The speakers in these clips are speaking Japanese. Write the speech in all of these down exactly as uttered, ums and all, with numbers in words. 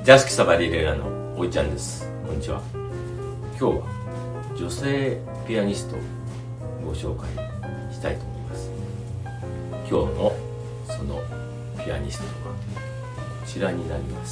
ジャスキサバリレラのおいちゃんです。こんにちは。今日は女性ピアニストをご紹介したいと思います。今日のそのピアニストはこちらになります。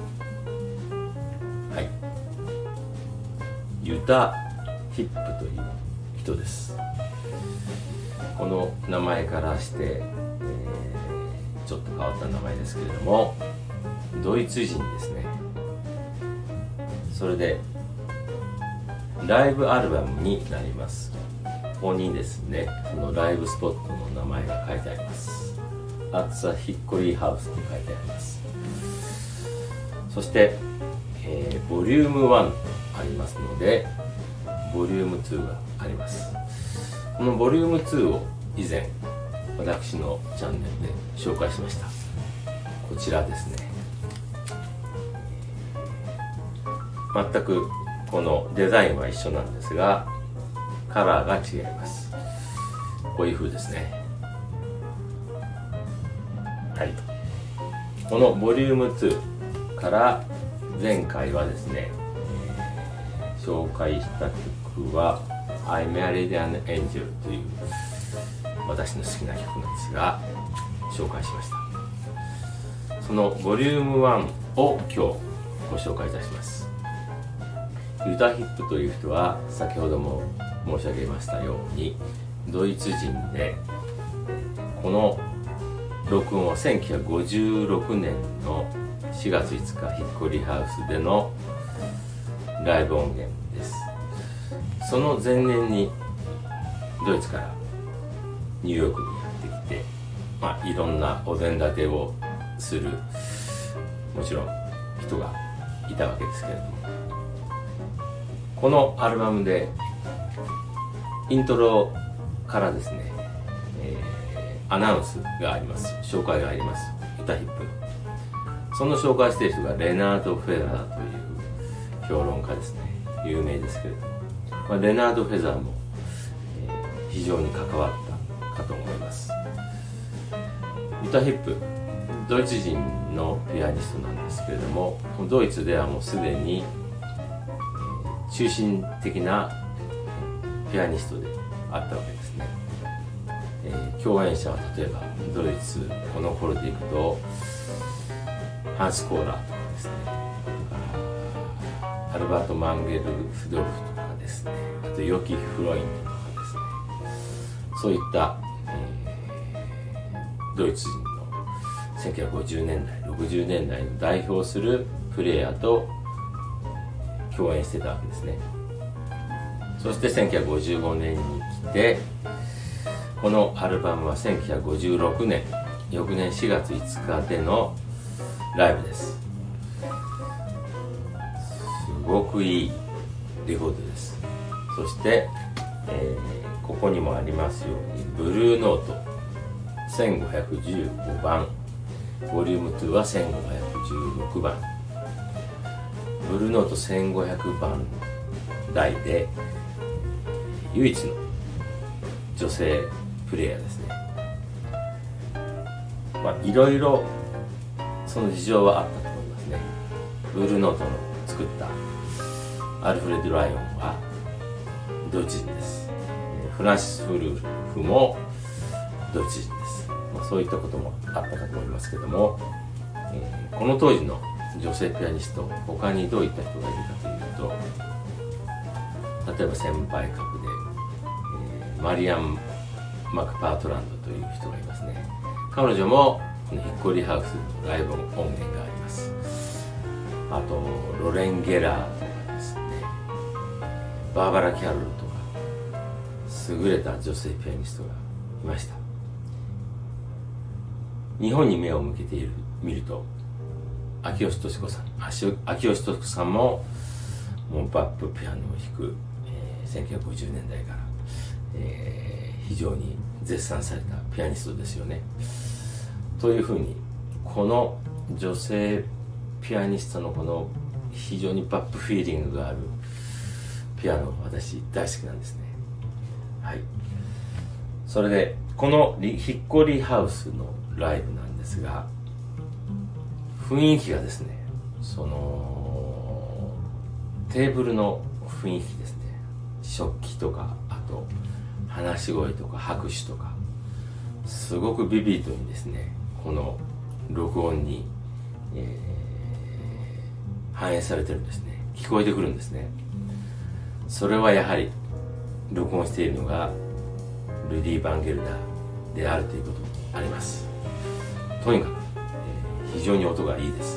はい、ユタ・ヒップという人です。この名前からして、えー、ちょっと変わった名前ですけれども、ドイツ人ですね。それでライブアルバムになります。ここにですね、そのライブスポットの名前が書いてあります。アッツァ・ヒッコリーハウスって書いてあります。そして、えー、ボリュームワンありますので、ボリュームツーがあります。このボリュームツーを以前私のチャンネルで紹介しました。こちらですね。全くこのデザインは一緒なんですが、カラーが違います。こういう風ですね。はい、このボリュームツーから前回はですね、えー、紹介した曲は「I Married an Angel」という私の好きな曲なんですが、紹介しました。そのボリュームワンを今日ご紹介いたします。ユタ・ヒップという人は先ほども申し上げましたようにドイツ人で、この録音はせんきゅうひゃくごじゅうろくねんのしがついつかヒッコリーハウスでのライブ音源です。その前年にドイツからニューヨークにやってきて、まあ、いろんなお膳立てをするもちろん人がいたわけですけれども、このアルバムでイントロからですね、えー、アナウンスがあります。紹介があります。ユタ・ヒップのその紹介している人がレナード・フェザーという評論家ですね。有名ですけれども、まあ、レナード・フェザーも、えー、非常に関わったかと思います。ユタ・ヒップ、ドイツ人のピアニストなんですけれども、ドイツではもうすでに中心的なピアニストであったわけですね。えー、共演者は例えばドイツこの頃でいくとハンス・コーラーとかですね、アルバート・マンゲルフドルフとかですね、あとヨキ・フロインとかですね、そういった、えー、ドイツ人のせんきゅうひゃくごじゅうねんだいろくじゅうねんだいの代表するプレイヤーと共演してたわけですね。そしてせんきゅうひゃくごじゅうごねんに来て、このアルバムはせんきゅうひゃくごじゅうろくねん翌年しがついつかでのライブです。すごくいいレコードです。そして、えー、ここにもありますようにブルーノートせんごひゃくじゅうごばん、ボリュームツーはせんごひゃくじゅうろくばん、ブルーノートせんごひゃくばん台で唯一の女性プレイヤーですね。まあいろいろその事情はあったと思いますね。ブルーノートの作ったアルフレッド・ライオンはドイツ人です。フランシス・フルーフもドイツ人です。まあ、そういったこともあったかと思いますけども、えー、この当時の女性ピアニスト、他にどういった人がいるかというと、例えば先輩格で、えー、マリアン・マクパートランドという人がいますね。彼女もこのヒッコリーハウスのライブ音源があります。あとロレン・ゲラーとかですね、バーバラ・キャロルとか優れた女性ピアニストがいました。日本に目を向けている見ると、秋吉敏子さん、秋吉敏子さんももうバップピアノを弾く、えー、せんきゅうひゃくごじゅうねんだいから、えー、非常に絶賛されたピアニストですよね。というふうにこの女性ピアニストのこの非常にバップフィーリングがあるピアノ、私大好きなんですね。はい、それでこのヒッコリーハウスのライブなんですが、雰囲気がですねそのテーブルの雰囲気ですね、食器とか、あと話し声とか拍手とか、すごくビビッドにですね、この録音に、えー、反映されてるんですね。聞こえてくるんですね。それはやはり録音しているのがルディ・バンゲルダーであるということにあります。とにかく、えー、非常に音がいいです。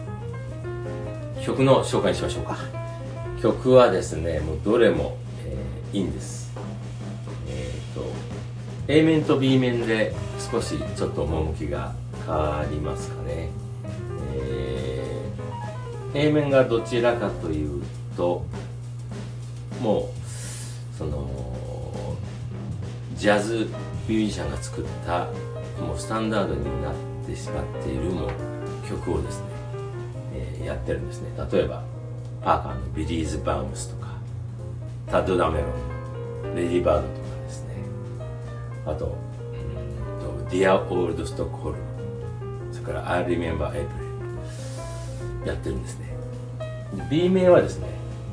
曲の紹介しましょうか。曲はですね、もうどれも、えー、いいんです。えっと A 面と B 面で少しちょっと趣が変わりますかね。えー、A 面がどちらかというと、もうそのジャズミュージシャンが作ったもうスタンダードになってしまっているもう曲をですね、えー、やってるんですね。例えばパーカーのビリーズ・バウンスとか、タッド・ダメロン、レディ・バードとかですね、あと、うんと、Dear Old Stockholm、それから I Remember April やってるんですね。B 面はですね、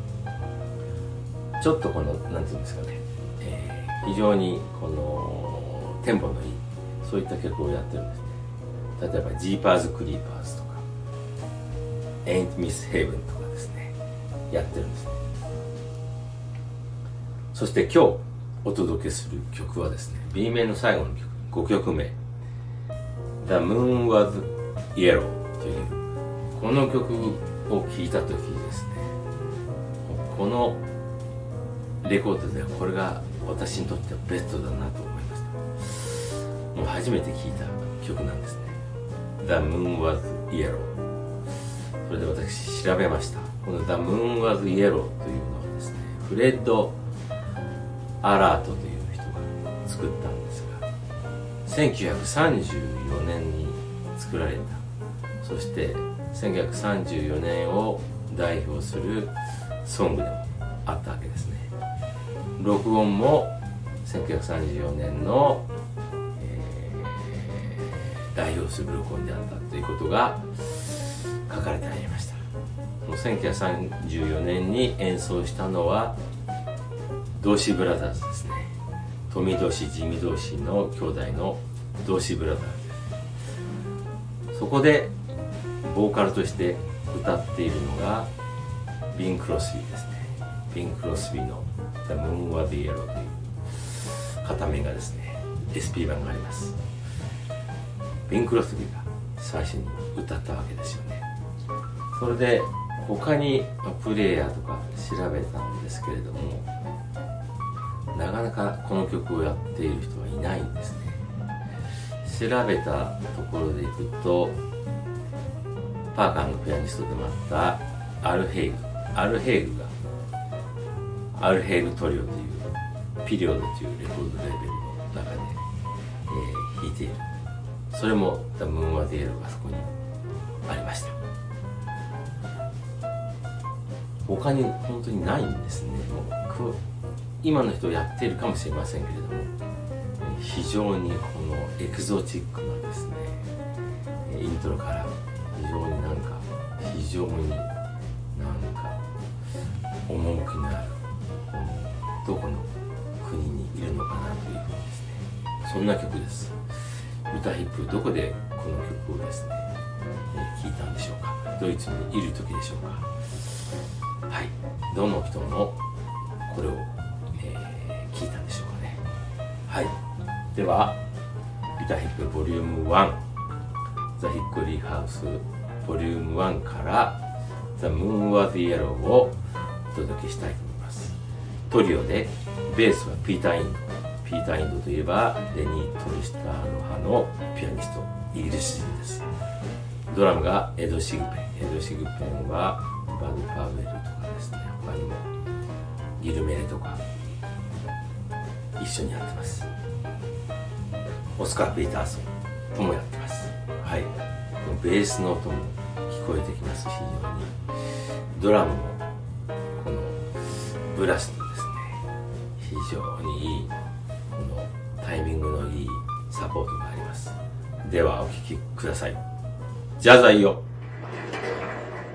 ちょっとこの、なんていうんですかね、えー、非常にこの、テンポのいい、そういった曲をやってるんですね。例えば、ジーパーズ・クリーパーズとか、Ain't Miss Heaven とかですね、やってるんですね。そして今日お届けする曲はですね、B 面の最後の曲、ごきょくめ、The Moon Was Yellow という、この曲を聴いたときですね、このレコードではこれが私にとってはベストだなと思いました。もう初めて聴いた曲なんですね。The Moon Was Yellow。それで私調べました。この The Moon Was Yellow というのはですね、フレッド・アラートという人が作ったんですが、せんきゅうひゃくさんじゅうよねんに作られた、そしてせんきゅうひゃくさんじゅうよねんを代表するソングでもあったわけですね。録音もせんきゅうひゃくさんじゅうよねんの、えー、代表する録音であったということが書かれてありました。せんきゅうひゃくさんじゅうよねんに演奏したのはドーシーブラザーズですね。トミー・ドーシー、ジミー・ドーシーの兄弟のドーシーブラザーズです。そこでボーカルとして歌っているのがビン・クロスビーですね。ビン・クロスビーの The Moon Was Yellow という片面がですね、 エスピー 版があります。ビン・クロスビーが最初に歌ったわけですよね。それで他にプレイヤーとか調べたんですけれども、なかなかこの曲をやっている人はいないんですね。調べたところでいくと、パーカーのピアニストでもあったアル・ヘイグアル・ヘイグがアル・ヘイグトリオというピリオドというレコードレーベルの中で、えー、弾いている。それも The Moon Was Yellowがそこにありました。他に本当にないんですね。もう今の人やっているかもしれませんけれども、非常にこのエクゾチックなですね、イントロから非常になんか非常になんか趣のある、どこの国にいるのかなというふうにですね、そんな曲です。歌ヒップどこでこの曲をですね聴いたんでしょうか。ドイツにいる時でしょうか。はい、どの人もこれを、えー、聞いたんでしょうかね。はい、ではギターヒップボリュームワン、ザ・ヒッコリーハウスボリュームワンから The Moon Was Yellow をお届けしたいと思います。トリオでベースはピーター・インド。ピーター・インドといえばレニー・トリスターの派のピアニスト、イギリス人です。ドラムがエド・シグペン。エド・シグペンはバド・パウエルとかですね、他にもギルメレとか一緒にやってます。オスカー・ピーターソンともやってます。はい、ベースの音も聞こえてきますし、非常にドラムもこのブラスのですね、非常にいいこのタイミングのいいサポートがあります。ではお聴きください。ジャザイよ。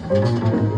ます。